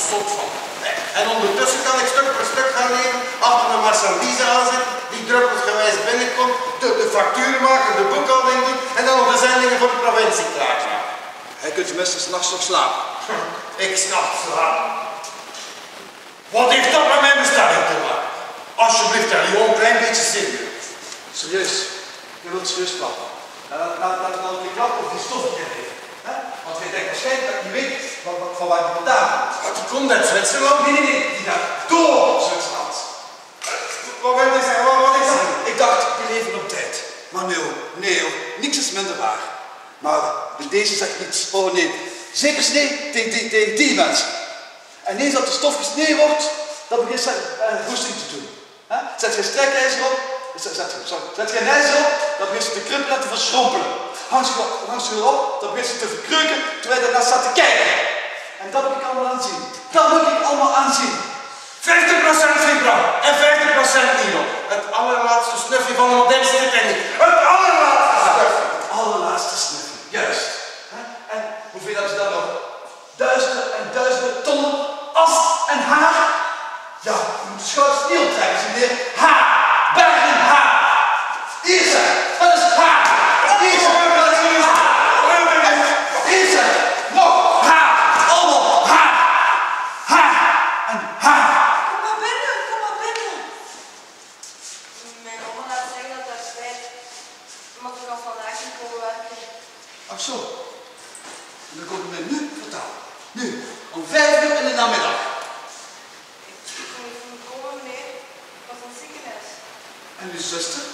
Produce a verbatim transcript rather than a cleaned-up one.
zot van. En ondertussen kan ik stuk per stuk gaan leven, achter een marchandise aanzetten, die druppelsgewijs binnenkomt, de, de facturen maken, de boekhouding doen en dan nog de zendingen voor de provincie klaarmaken. Hij kunt tenminste s'nachts nog slapen. Ik s'nachts slapen. Wat heeft dat met mijn bestelling te maken? Alsjeblieft, hè, gewoon een klein beetje serieus. Serieus? Je wilt serieus klappen? Laat ik dan een klap op die stof geven. Want je denkt waarschijnlijk dat je weet van, van waar die vandaan komt. Wat, die komt uit Zwitserland? Nee, nee, nee, die gaat door Zwitserland. Wat wil je zeggen? Wat, wat is dat? Ik dacht, die leven op tijd. Maar nee hoor, nee hoor, niks is minder waar. Maar deze zegt niets. Oh nee, zeker nee tegen die, tegen die mensen. En eens dat de stof gesneden wordt, dan begint ze uh, roesting te doen. He? Zet je een strekijzer op, zet, zet, sorry, zet je een ijzer op, dan begint ze te krumpelen en te verschrompelen. Hang ze, hang ze erop, dan begint ze te verkreuken, terwijl je daarnaast staat te kijken. En dat moet ik allemaal aanzien. Dat moet ik allemaal aanzien. vijftig procent Vibra en vijftig procent Nilo. Het allerlaatste snufje van de modernste techniek. Het allerlaatste snufje. Het allerlaatste snufje, juist. He? En hoeveel hebben ze dan nog? Duizenden en duizenden tonnen as en haar. Ja, je moet de schouders niet optrekken, zie meneer. Haar, bergen haar. Hier zijn, dat is haar. Hier zijn, dat is haar. Hier zijn, nog haar. Allemaal haar. Haar en haar. Kom maar binnen, kom maar binnen. Mijn oma laat zeggen dat dat spijt. Maar ik kan vandaag niet komen werken. Ach zo. En dan komt u mij nu vertalen. Nu, om vijf uur in de namiddag. Ik kon niet komen, meneer. Ik was in het ziekenhuis. En uw zuster?